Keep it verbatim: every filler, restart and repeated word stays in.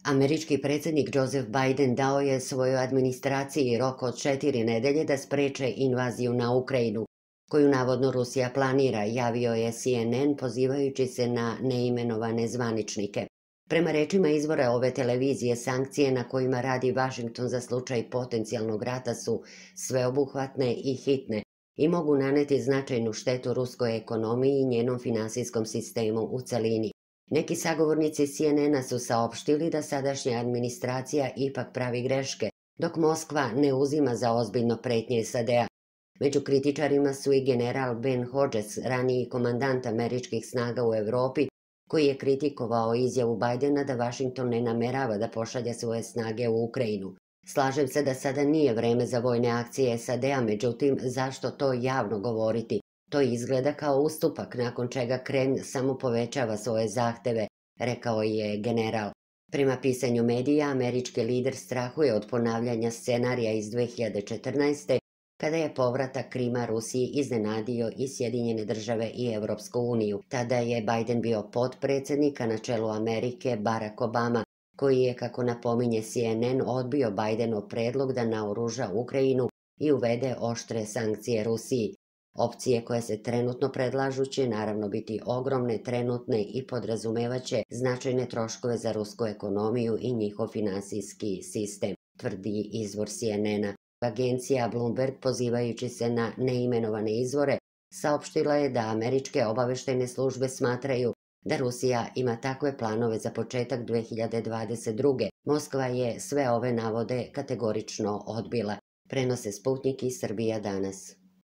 Američki predsjednik Joseph Biden dao je svojoj administraciji rok od četiri nedelje da spreče invaziju na Ukrajinu, koju navodno Rusija planira, javio je C N N pozivajući se na neimenovane zvaničnike. Prema rečima izvora ove televizije, sankcije na kojima radi Washington za slučaj potencijalnog rata su sveobuhvatne i hitne i mogu naneti značajnu štetu ruskoj ekonomiji i njenom finansijskom sistemu u celini. Neki sagovornici C N N-a su saopštili da sadašnja administracija ipak pravi greške, dok Moskva ne uzima za ozbiljno pretnje S A D-a. Među kritičarima su i general Ben Hodges, raniji komandant američkih snaga u Evropi, koji je kritikovao izjavu Bajdena da Washington ne namerava da pošalje svoje snage u Ukrajinu. Slažem se da sada nije vreme za vojne akcije S A D-a, međutim, zašto to javno govoriti? To izgleda kao ustupak, nakon čega Kremlj samo povećava svoje zahteve, rekao je general. Prema pisanju medija, američki lider strahuje od ponavljanja scenarija iz dve hiljade četrnaeste. kada je povratak Krima Rusiji iznenadio i Sjedinjene države i Evropsku uniju. Tada je Biden bio potpredsjednik, a na čelu Amerike Barack Obama, koji je, kako napominje C N N, odbio Bidenov predlog da naoruža Ukrajinu i uvede oštre sankcije Rusiji. Opcije koje se trenutno predlažu će naravno biti ogromne, trenutne i podrazumevaće značajne troškove za rusku ekonomiju i njihov finansijski sistem, tvrdi izvor C N N-a. Agencija Bloomberg, pozivajući se na neimenovane izvore, saopštila je da američke obaveštajne službe smatraju da Rusija ima takve planove za početak dve hiljade dvadeset druge. Moskva je sve ove navode kategorično odbila. Prenose Sputnik i Srbija danas.